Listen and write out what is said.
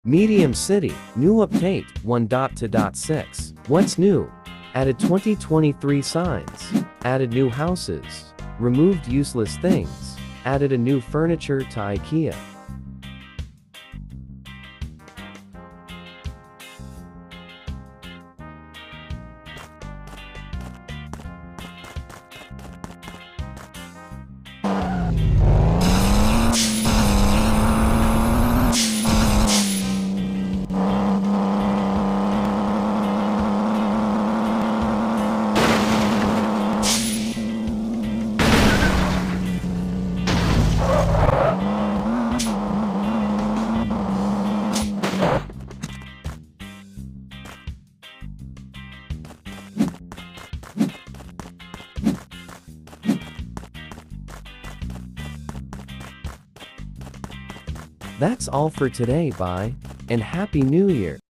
Medium City, new update 1.2.6. What's new? Added 2023 signs. Added new houses. Removed useless things. Added a new furniture to IKEA. That's all for today. Bye, and Happy New Year.